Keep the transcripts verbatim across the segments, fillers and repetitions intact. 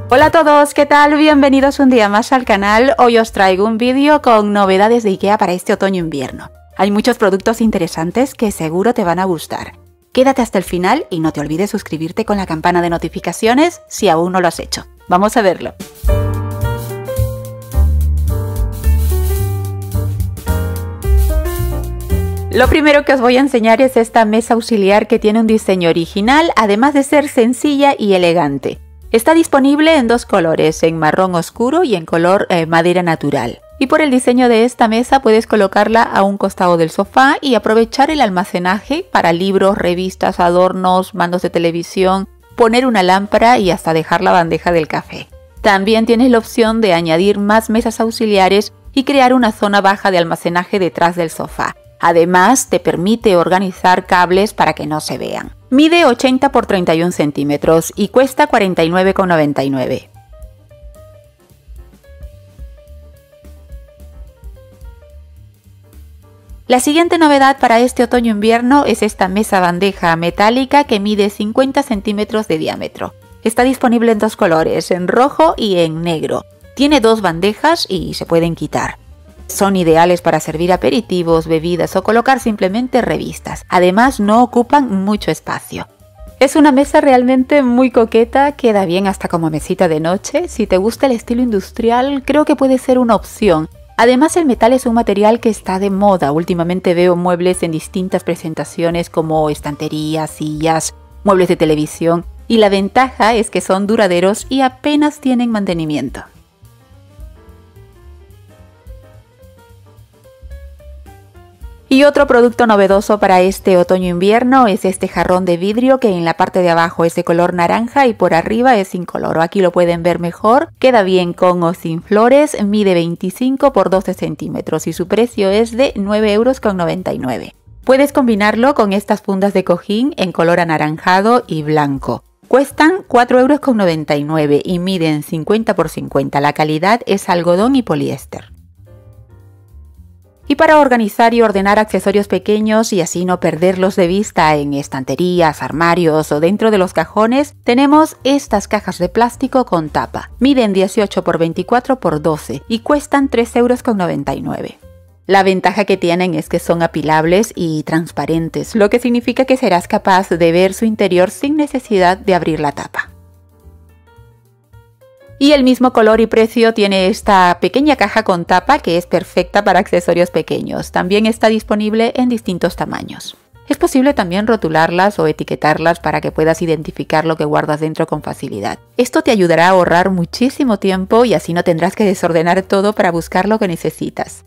Hola a todos, ¿qué tal? Bienvenidos un día más al canal. Hoy os traigo un vídeo con novedades de IKEA para este otoño-invierno. Hay muchos productos interesantes que seguro te van a gustar. Quédate hasta el final y no te olvides suscribirte con la campana de notificaciones si aún no lo has hecho. Vamos a verlo. Lo primero que os voy a enseñar es esta mesa auxiliar que tiene un diseño original, además de ser sencilla y elegante. Está disponible en dos colores, en marrón oscuro y en color eh, madera natural. Y por el diseño de esta mesa puedes colocarla a un costado del sofá y aprovechar el almacenaje para libros, revistas, adornos, mandos de televisión, poner una lámpara y hasta dejar la bandeja del café. También tienes la opción de añadir más mesas auxiliares y crear una zona baja de almacenaje detrás del sofá. Además, te permite organizar cables para que no se vean. Mide ochenta por treinta y uno centímetros y cuesta cuarenta y nueve con noventa y nueve. La siguiente novedad para este otoño-invierno es esta mesa bandeja metálica que mide cincuenta centímetros de diámetro. Está disponible en dos colores, en rojo y en negro. Tiene dos bandejas y se pueden quitar. Son ideales para servir aperitivos, bebidas o colocar simplemente revistas. Además, no ocupan mucho espacio. Es una mesa realmente muy coqueta, queda bien hasta como mesita de noche. Si te gusta el estilo industrial, creo que puede ser una opción. Además, el metal es un material que está de moda. Últimamente veo muebles en distintas presentaciones como estanterías, sillas, muebles de televisión. Y la ventaja es que son duraderos y apenas tienen mantenimiento. Y otro producto novedoso para este otoño-invierno es este jarrón de vidrio que en la parte de abajo es de color naranja y por arriba es incoloro. Aquí lo pueden ver mejor. Queda bien con o sin flores, mide veinticinco por doce centímetros y su precio es de nueve euros con noventa y nueve. Puedes combinarlo con estas fundas de cojín en color anaranjado y blanco. Cuestan cuatro euros con noventa y nueve y miden cincuenta por cincuenta. La calidad es algodón y poliéster. Y para organizar y ordenar accesorios pequeños y así no perderlos de vista en estanterías, armarios o dentro de los cajones, tenemos estas cajas de plástico con tapa. Miden dieciocho por veinticuatro por doce y cuestan tres euros con noventa y nueve. La ventaja que tienen es que son apilables y transparentes, lo que significa que serás capaz de ver su interior sin necesidad de abrir la tapa. Y el mismo color y precio tiene esta pequeña caja con tapa que es perfecta para accesorios pequeños. También está disponible en distintos tamaños. Es posible también rotularlas o etiquetarlas para que puedas identificar lo que guardas dentro con facilidad. Esto te ayudará a ahorrar muchísimo tiempo y así no tendrás que desordenar todo para buscar lo que necesitas.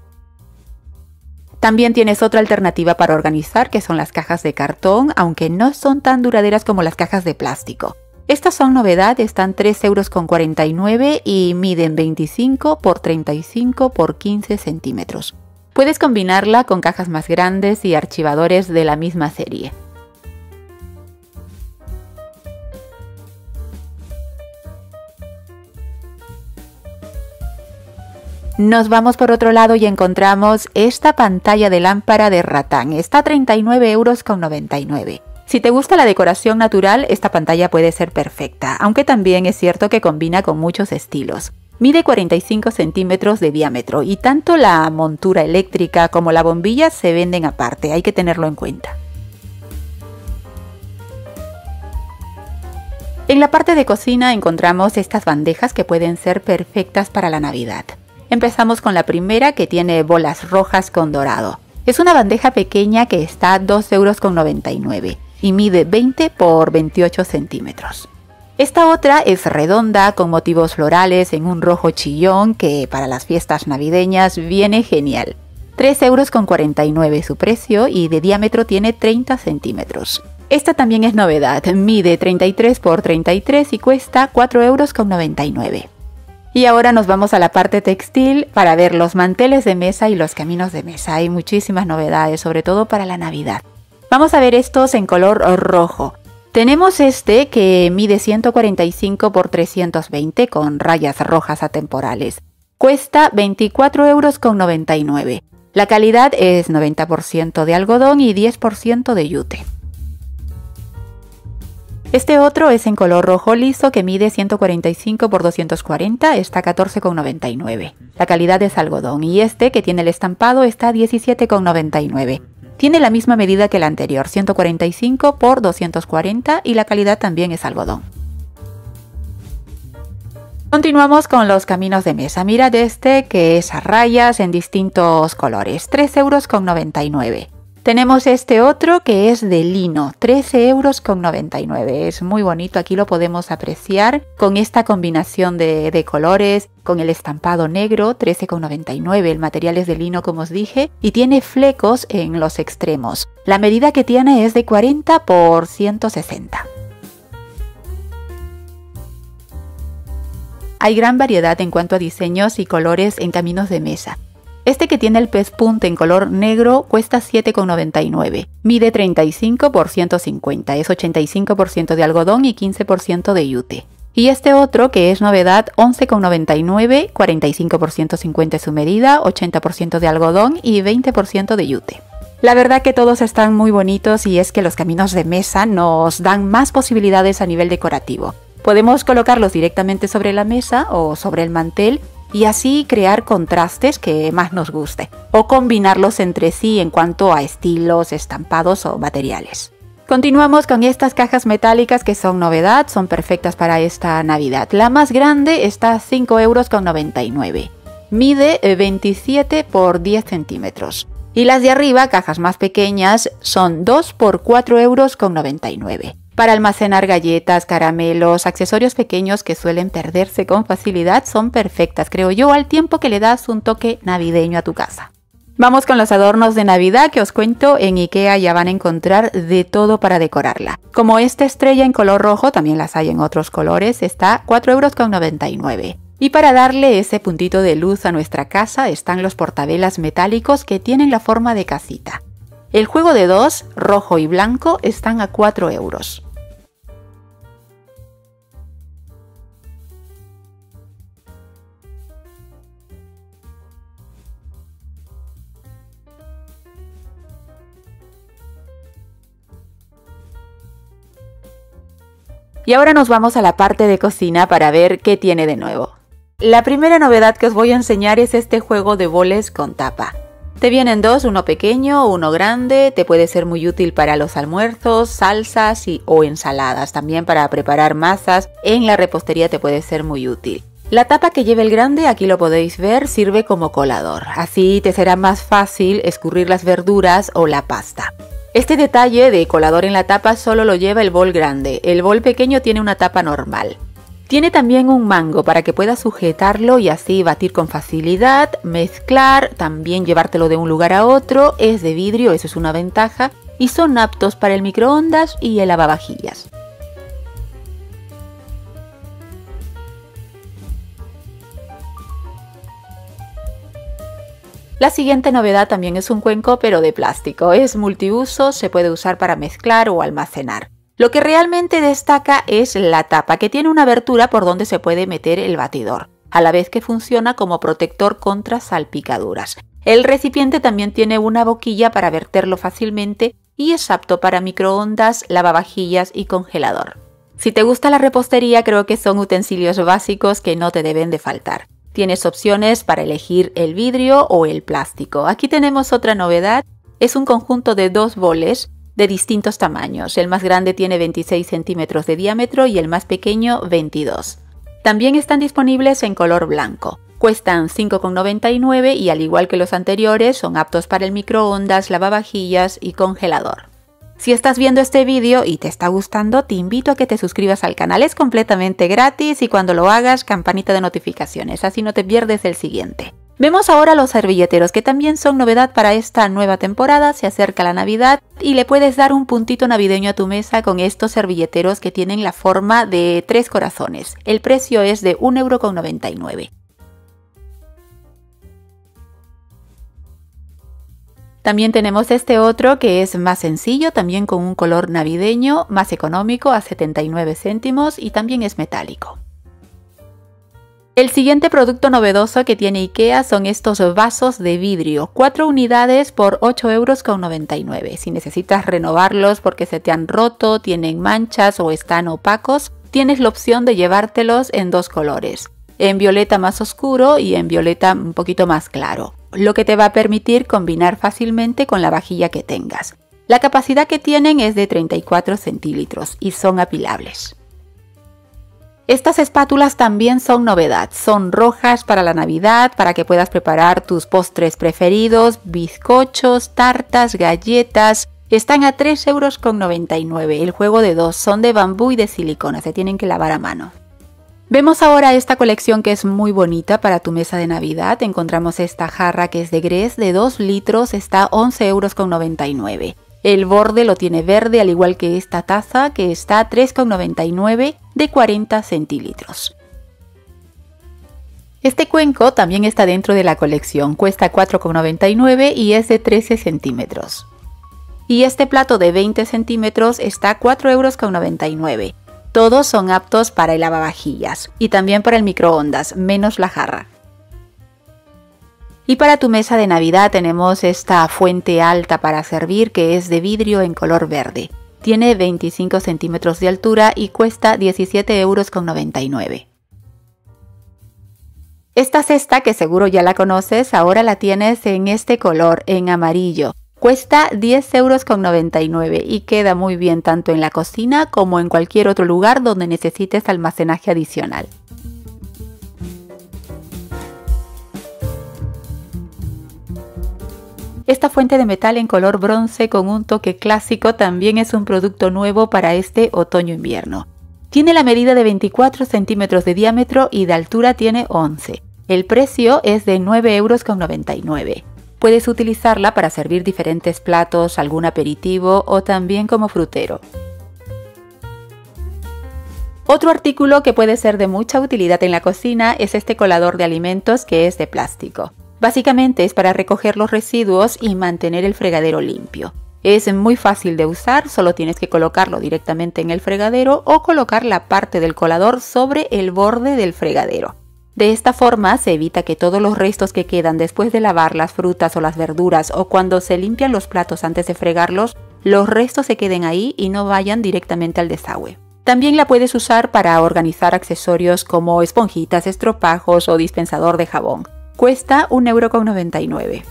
También tienes otra alternativa para organizar, que son las cajas de cartón, aunque no son tan duraderas como las cajas de plástico. Estas son novedad, están tres euros con cuarenta y nueve y miden veinticinco por treinta y cinco por quince centímetros. Puedes combinarla con cajas más grandes y archivadores de la misma serie. Nos vamos por otro lado y encontramos esta pantalla de lámpara de ratán. Está a treinta y nueve euros con noventa y nueve. Si te gusta la decoración natural, esta pantalla puede ser perfecta, aunque también es cierto que combina con muchos estilos. Mide cuarenta y cinco centímetros de diámetro y tanto la montura eléctrica como la bombilla se venden aparte, hay que tenerlo en cuenta. En la parte de cocina encontramos estas bandejas que pueden ser perfectas para la Navidad. Empezamos con la primera, que tiene bolas rojas con dorado. Es una bandeja pequeña que está a dos euros con noventa y nueve. Y mide veinte por veintiocho centímetros. Esta otra es redonda con motivos florales en un rojo chillón que para las fiestas navideñas viene genial. tres euros con cuarenta y nueve su precio y de diámetro tiene treinta centímetros. Esta también es novedad, mide treinta y tres por treinta y tres y cuesta cuatro euros con noventa y nueve. Y ahora nos vamos a la parte textil para ver los manteles de mesa y los caminos de mesa. Hay muchísimas novedades, sobre todo para la Navidad. Vamos a ver estos en color rojo. Tenemos este que mide ciento cuarenta y cinco por trescientos veinte con rayas rojas atemporales. Cuesta veinticuatro euros con noventa y nueve. La calidad es noventa por ciento de algodón y diez por ciento de yute. Este otro es en color rojo liso que mide ciento cuarenta y cinco por doscientos cuarenta, está a catorce con noventa y nueve. La calidad es algodón y este, que tiene el estampado, está a diecisiete con noventa y nueve. Tiene la misma medida que el anterior, ciento cuarenta y cinco por doscientos cuarenta, y la calidad también es algodón. Continuamos con los caminos de mesa. Mirad este, que es a rayas en distintos colores, tres euros con noventa y nueve. Tenemos este otro que es de lino, trece euros con noventa y nueve. Es muy bonito, aquí lo podemos apreciar con esta combinación de, de colores, con el estampado negro, trece con noventa y nueve. El material es de lino, como os dije, y tiene flecos en los extremos. La medida que tiene es de cuarenta por ciento sesenta. Hay gran variedad en cuanto a diseños y colores en caminos de mesa. Este, que tiene el pespunte en color negro, cuesta siete con noventa y nueve. Mide treinta y cinco por ciento cincuenta, es ochenta y cinco por ciento de algodón y quince por ciento de yute. Y este otro, que es novedad, once con noventa y nueve, cuarenta y cinco por ciento cincuenta es su medida, ochenta por ciento de algodón y veinte por ciento de yute. La verdad que todos están muy bonitos, y es que los caminos de mesa nos dan más posibilidades a nivel decorativo. Podemos colocarlos directamente sobre la mesa o sobre el mantel, y así crear contrastes que más nos guste, o combinarlos entre sí en cuanto a estilos, estampados o materiales. Continuamos con estas cajas metálicas que son novedad, son perfectas para esta Navidad. La más grande está a cinco euros con noventa y nueve, mide veintisiete por diez centímetros. Y las de arriba, cajas más pequeñas, son dos por cuatro euros con noventa y nueve. Para almacenar galletas, caramelos, accesorios pequeños que suelen perderse con facilidad, son perfectas, creo yo, al tiempo que le das un toque navideño a tu casa. Vamos con los adornos de Navidad que os cuento. En IKEA ya van a encontrar de todo para decorarla. Como esta estrella en color rojo, también las hay en otros colores, está a cuatro euros con noventa y nueve. Y para darle ese puntito de luz a nuestra casa están los portavelas metálicos que tienen la forma de casita. El juego de dos, rojo y blanco, están a cuatro euros. Y ahora nos vamos a la parte de cocina para ver qué tiene de nuevo. La primera novedad que os voy a enseñar es este juego de boles con tapa. Te vienen dos, uno pequeño, uno grande, te puede ser muy útil para los almuerzos, salsas y, o ensaladas, también para preparar masas. En la repostería te puede ser muy útil. La tapa que lleva el grande, aquí lo podéis ver, sirve como colador, así te será más fácil escurrir las verduras o la pasta. Este detalle de colador en la tapa solo lo lleva el bol grande, el bol pequeño tiene una tapa normal. Tiene también un mango para que puedas sujetarlo y así batir con facilidad, mezclar, también llevártelo de un lugar a otro. Es de vidrio, eso es una ventaja, y son aptos para el microondas y el lavavajillas. La siguiente novedad también es un cuenco, pero de plástico. Es multiuso, se puede usar para mezclar o almacenar. Lo que realmente destaca es la tapa, que tiene una abertura por donde se puede meter el batidor, a la vez que funciona como protector contra salpicaduras. El recipiente también tiene una boquilla para verterlo fácilmente y es apto para microondas, lavavajillas y congelador. Si te gusta la repostería, creo que son utensilios básicos que no te deben de faltar. Tienes opciones para elegir el vidrio o el plástico. Aquí tenemos otra novedad, es un conjunto de dos boles de distintos tamaños. El más grande tiene veintiséis centímetros de diámetro y el más pequeño veintidós. También están disponibles en color blanco. Cuestan cinco con noventa y nueve y al igual que los anteriores son aptos para el microondas, lavavajillas y congelador. Si estás viendo este vídeo y te está gustando, te invito a que te suscribas al canal, es completamente gratis y cuando lo hagas, campanita de notificaciones, así no te pierdes el siguiente. Vemos ahora los servilleteros, que también son novedad para esta nueva temporada. Se acerca la Navidad y le puedes dar un puntito navideño a tu mesa con estos servilleteros que tienen la forma de tres corazones. El precio es de un euro con noventa y nueve. También tenemos este otro que es más sencillo, también con un color navideño, más económico, a setenta y nueve céntimos y también es metálico. El siguiente producto novedoso que tiene IKEA son estos vasos de vidrio, cuatro unidades por ocho euros con noventa y nueve. Si necesitas renovarlos porque se te han roto, tienen manchas o están opacos, tienes la opción de llevártelos en dos colores, en violeta más oscuro y en violeta un poquito más claro, lo que te va a permitir combinar fácilmente con la vajilla que tengas. La capacidad que tienen es de treinta y cuatro centilitros y son apilables. Estas espátulas también son novedad, son rojas para la Navidad, para que puedas preparar tus postres preferidos, bizcochos, tartas, galletas. Están a tres euros con noventa y nueve, el juego de dos, son de bambú y de silicona, se tienen que lavar a mano. Vemos ahora esta colección que es muy bonita para tu mesa de Navidad. Encontramos esta jarra que es de Grés de dos litros, está a once euros con noventa y nueve. El borde lo tiene verde, al igual que esta taza que está a tres con noventa y nueve de cuarenta centilitros. Este cuenco también está dentro de la colección, cuesta cuatro con noventa y nueve y es de trece centímetros. Y este plato de veinte centímetros está a cuatro euros con noventa y nueve. Todos son aptos para el lavavajillas y también para el microondas, menos la jarra. Y para tu mesa de Navidad tenemos esta fuente alta para servir que es de vidrio en color verde. Tiene veinticinco centímetros de altura y cuesta diecisiete euros con noventa y nueve. Esta cesta, que seguro ya la conoces, ahora la tienes en este color, en amarillo. Cuesta diez euros con noventa y nueve y queda muy bien tanto en la cocina como en cualquier otro lugar donde necesites almacenaje adicional. Esta fuente de metal en color bronce con un toque clásico también es un producto nuevo para este otoño-invierno. Tiene la medida de veinticuatro centímetros de diámetro y de altura tiene once. El precio es de nueve euros con noventa y nueve. Puedes utilizarla para servir diferentes platos, algún aperitivo o también como frutero. Otro artículo que puede ser de mucha utilidad en la cocina es este colador de alimentos que es de plástico. Básicamente es para recoger los residuos y mantener el fregadero limpio. Es muy fácil de usar, solo tienes que colocarlo directamente en el fregadero o colocar la parte del colador sobre el borde del fregadero. De esta forma se evita que todos los restos que quedan después de lavar las frutas o las verduras o cuando se limpian los platos antes de fregarlos, los restos se queden ahí y no vayan directamente al desagüe. También la puedes usar para organizar accesorios como esponjitas, estropajos o dispensador de jabón. Cuesta un euro con noventa y nueve.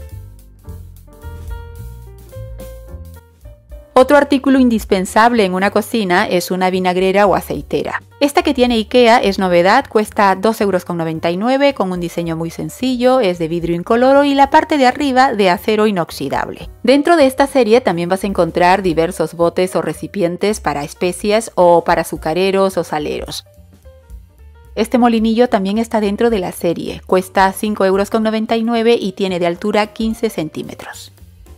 Otro artículo indispensable en una cocina es una vinagrera o aceitera. Esta que tiene IKEA es novedad, cuesta dos euros con noventa y nueve con un diseño muy sencillo, es de vidrio incoloro y la parte de arriba de acero inoxidable. Dentro de esta serie también vas a encontrar diversos botes o recipientes para especias o para azucareros o saleros. Este molinillo también está dentro de la serie, cuesta cinco euros con noventa y nueve y tiene de altura quince centímetros.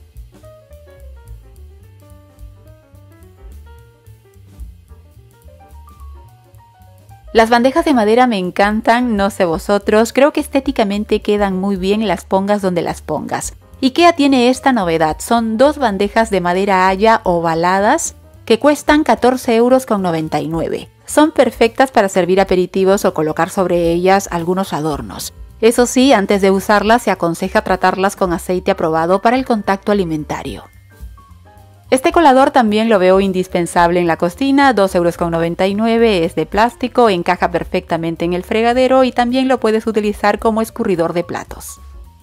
Las bandejas de madera me encantan, no sé vosotros, creo que estéticamente quedan muy bien las pongas donde las pongas. IKEA tiene esta novedad, son dos bandejas de madera haya ovaladas que cuestan catorce euros con noventa y nueve. Son perfectas para servir aperitivos o colocar sobre ellas algunos adornos. Eso sí, antes de usarlas se aconseja tratarlas con aceite aprobado para el contacto alimentario. Este colador también lo veo indispensable en la cocina, dos euros con noventa y nueve, es de plástico, encaja perfectamente en el fregadero y también lo puedes utilizar como escurridor de platos.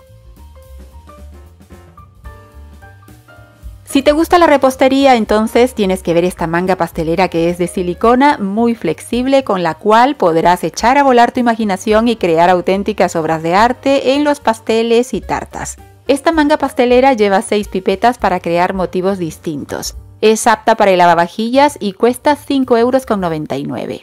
Si te gusta la repostería, entonces tienes que ver esta manga pastelera que es de silicona, muy flexible, con la cual podrás echar a volar tu imaginación y crear auténticas obras de arte en los pasteles y tartas. Esta manga pastelera lleva seis pipetas para crear motivos distintos. Es apta para el lavavajillas y cuesta cinco euros con noventa y nueve.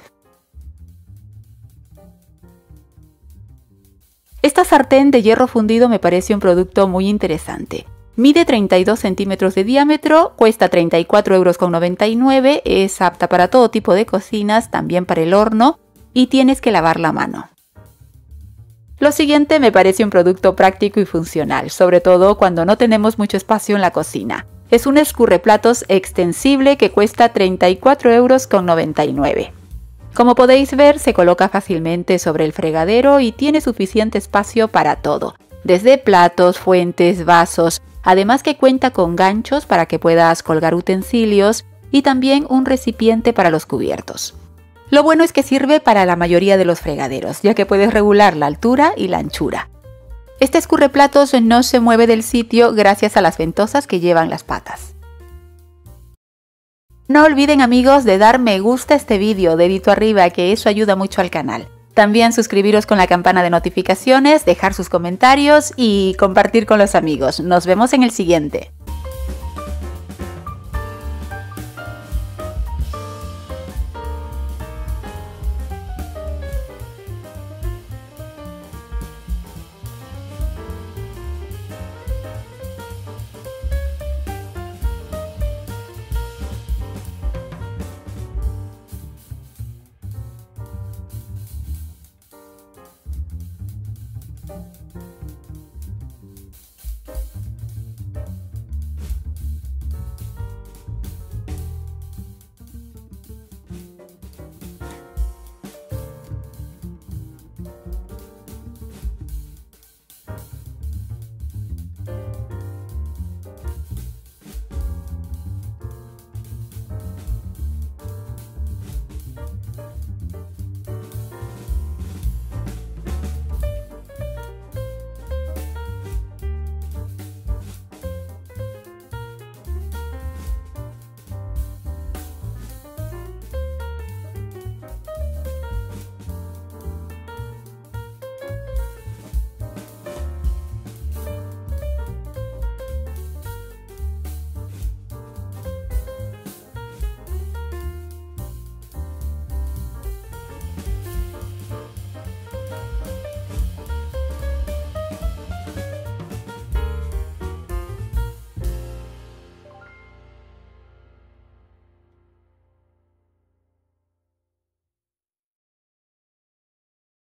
Esta sartén de hierro fundido me parece un producto muy interesante. Mide treinta y dos centímetros de diámetro, cuesta treinta y cuatro euros con noventa y nueve, es apta para todo tipo de cocinas, también para el horno, y tienes que lavarla a mano. Lo siguiente me parece un producto práctico y funcional, sobre todo cuando no tenemos mucho espacio en la cocina. Es un escurreplatos extensible que cuesta treinta y cuatro euros con noventa y nueve. Como podéis ver, se coloca fácilmente sobre el fregadero y tiene suficiente espacio para todo, desde platos, fuentes, vasos, además que cuenta con ganchos para que puedas colgar utensilios y también un recipiente para los cubiertos. Lo bueno es que sirve para la mayoría de los fregaderos, ya que puedes regular la altura y la anchura. Este escurreplatos no se mueve del sitio gracias a las ventosas que llevan las patas. No olviden, amigos, de dar me gusta a este vídeo, dedito arriba, que eso ayuda mucho al canal. También suscribiros con la campana de notificaciones, dejar sus comentarios y compartir con los amigos. Nos vemos en el siguiente.